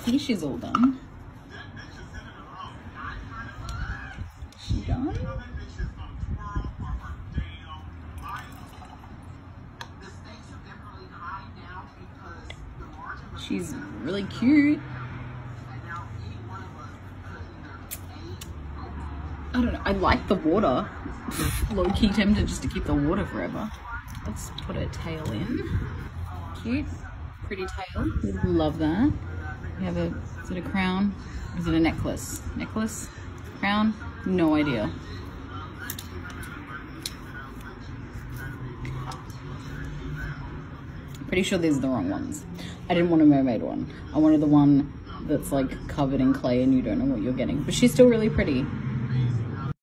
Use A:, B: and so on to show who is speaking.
A: here she's all done. She done? She's really cute. I don't know, I like the water. Low-key tempted just to keep the water forever. Let's put her tail in. Cute, pretty tail. Love that. We have a, is it a crown? Or is it a necklace? Necklace? Crown? No idea. Pretty sure these are the wrong ones. I didn't want a mermaid one. I wanted the one that's like covered in clay and you don't know what you're getting. But she's still really pretty.